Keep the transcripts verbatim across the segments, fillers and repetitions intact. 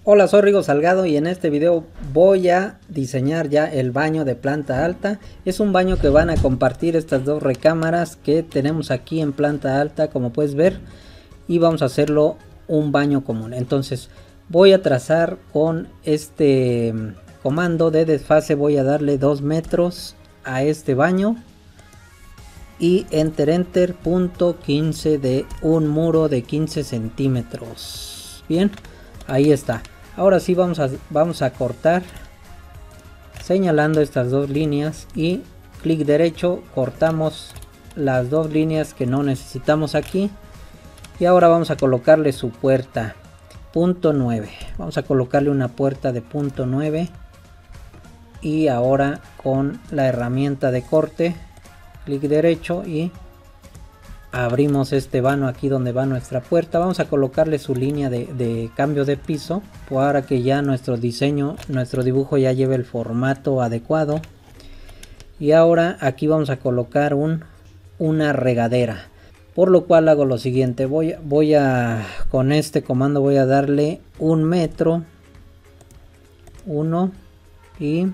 Hola, soy Rigo Salgado y en este video voy a diseñar ya el baño de planta alta. Es un baño que van a compartir estas dos recámaras que tenemos aquí en planta alta, como puedes ver, y vamos a hacerlo un baño común. Entonces voy a trazar con este comando de desfase, voy a darle dos metros a este baño y enter enter punto quince de un muro de quince centímetros. Bien, ahí está. Ahora sí vamos a, vamos a cortar señalando estas dos líneas y clic derecho cortamos las dos líneas que no necesitamos aquí. Y ahora vamos a colocarle su puerta punto nueve. Vamos a colocarle una puerta de punto nueve. Y ahora con la herramienta de corte, clic derecho y abrimos este vano aquí donde va nuestra puerta. Vamos a colocarle su línea de, de cambio de piso para que ya nuestro diseño, nuestro dibujo ya lleve el formato adecuado. Y ahora aquí vamos a colocar un, una regadera. Por lo cual hago lo siguiente, voy, voy a, con este comando voy a darle un metro, uno y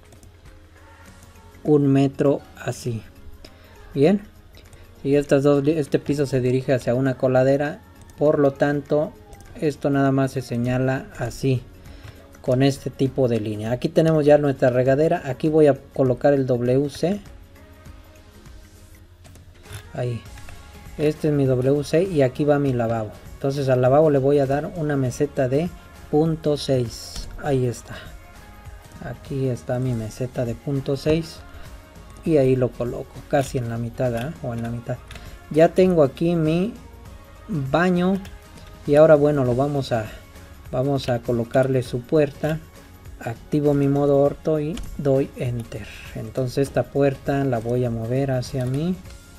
un metro así. Bien. Y estas dos, este piso se dirige hacia una coladera, por lo tanto esto nada más se señala así con este tipo de línea. Aquí tenemos ya nuestra regadera. Aquí voy a colocar el W C, ahí, este es mi W C y aquí va mi lavabo. Entonces al lavabo le voy a dar una meseta de punto seis. Ahí está, aquí está mi meseta de punto seis. Y ahí lo coloco casi en la mitad, ¿eh? O en la mitad. Ya tengo aquí mi baño. Y ahora bueno, lo vamos a vamos a colocarle su puerta. Activo mi modo orto y doy enter. Entonces esta puerta la voy a mover hacia mi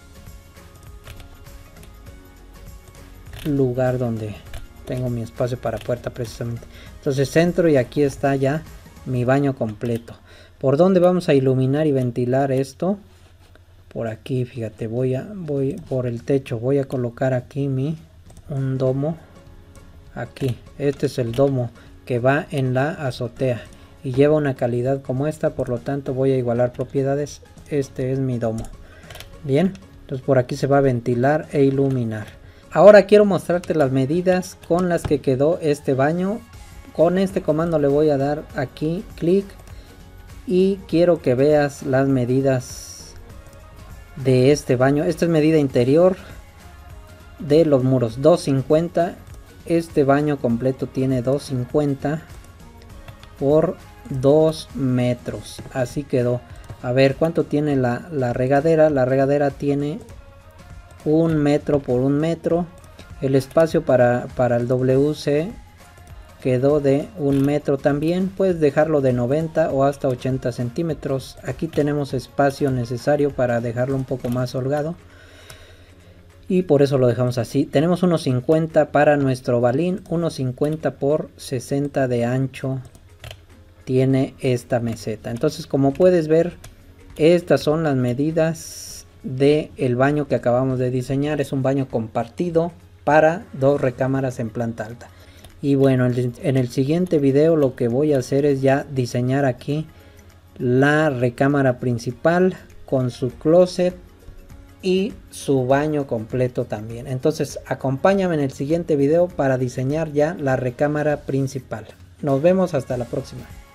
lugar donde tengo mi espacio para puerta precisamente. Entonces centro y aquí está ya mi baño completo. ¿Por dónde vamos a iluminar y ventilar esto? Por aquí, fíjate, voy a voy por el techo, voy a colocar aquí mi un domo. Aquí, este es el domo que va en la azotea y lleva una calidad como esta, por lo tanto voy a igualar propiedades. Este es mi domo. Bien, entonces por aquí se va a ventilar e iluminar. Ahora quiero mostrarte las medidas con las que quedó este baño. Con este comando le voy a dar aquí clic. Y quiero que veas las medidas de este baño. Esta es medida interior de los muros, dos cincuenta. Este baño completo tiene dos cincuenta por dos metros. Así quedó. A ver cuánto tiene la, la regadera. La regadera tiene un metro por un metro. El espacio para, para el W C quedó de un metro también. Puedes dejarlo de noventa o hasta ochenta centímetros. Aquí tenemos espacio necesario para dejarlo un poco más holgado y por eso lo dejamos así. Tenemos unos cincuenta para nuestro balín, unos cincuenta por sesenta de ancho tiene esta meseta. Entonces, como puedes ver, estas son las medidas de el baño que acabamos de diseñar. Es un baño compartido para dos recámaras en planta alta. Y bueno, en el siguiente video lo que voy a hacer es ya diseñar aquí la recámara principal con su closet y su baño completo también. Entonces acompáñame en el siguiente video para diseñar ya la recámara principal. Nos vemos hasta la próxima.